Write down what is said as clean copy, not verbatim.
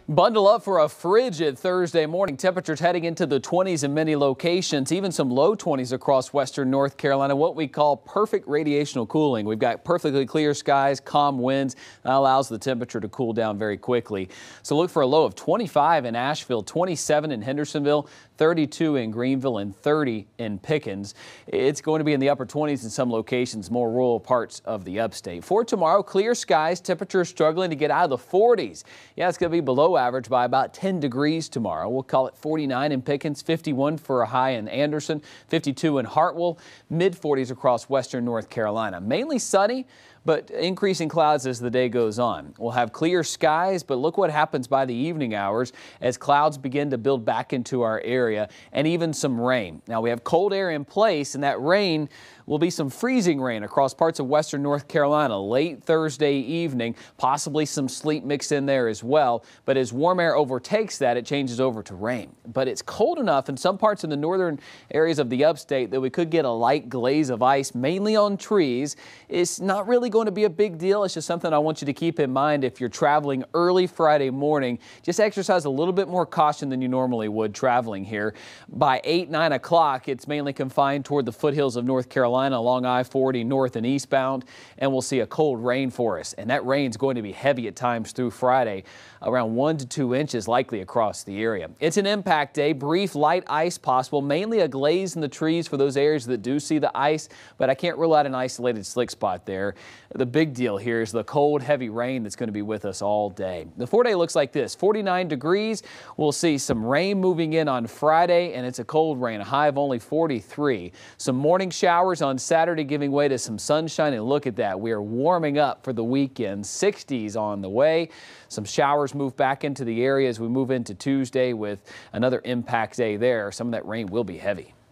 Bundle up for a frigid Thursday morning. Temperatures heading into the 20s in many locations, even some low 20s across western North Carolina. What we call perfect radiational cooling. We've got perfectly clear skies, calm winds. That allows the temperature to cool down very quickly. So look for a low of 25 in Asheville, 27 in Hendersonville, 32 in Greenville, and 30 in Pickens. It's going to be in the upper 20s in some locations, more rural parts of the upstate. For tomorrow, clear skies, temperatures struggling to get out of the 40s. Yeah, it's going to be below average by about 10 degrees tomorrow. We'll call it 49 in Pickens, 51 for a high in Anderson, 52 in Hartwell, mid 40s across western North Carolina. Mainly sunny, but increasing clouds as the day goes on. We'll have clear skies, but look what happens by the evening hours as clouds begin to build back into our area and even some rain. Now we have cold air in place, and that rain will be some freezing rain across parts of western North Carolina late Thursday evening, possibly some sleet mixed in there as well. But as warm air overtakes that, it changes over to rain. But it's cold enough in some parts in the northern areas of the upstate that we could get a light glaze of ice, mainly on trees. It's not really going to be a big deal. It's just something I want you to keep in mind if you're traveling early Friday morning. Just exercise a little bit more caution than you normally would traveling here. By 8, 9 o'clock, it's mainly confined toward the foothills of North Carolina along I-40 north and eastbound, and we'll see a cold rainforest. And that rain's going to be heavy at times through Friday, around 1 to 2 inches likely across the area. It's an impact day. Brief light ice possible, mainly a glaze in the trees for those areas that do see the ice, but I can't rule out an isolated slick spot there. The big deal here is the cold, heavy rain that's going to be with us all day. The 4-day looks like this: 49 degrees. We'll see some rain moving in on Friday, and it's a cold rain, a high of only 43. Some morning showers on Saturday giving way to some sunshine, and look at that. We are warming up for the weekend. 60s on the way. Some showers move back into the area as we move into Tuesday with another impact day there. Some of that rain will be heavy.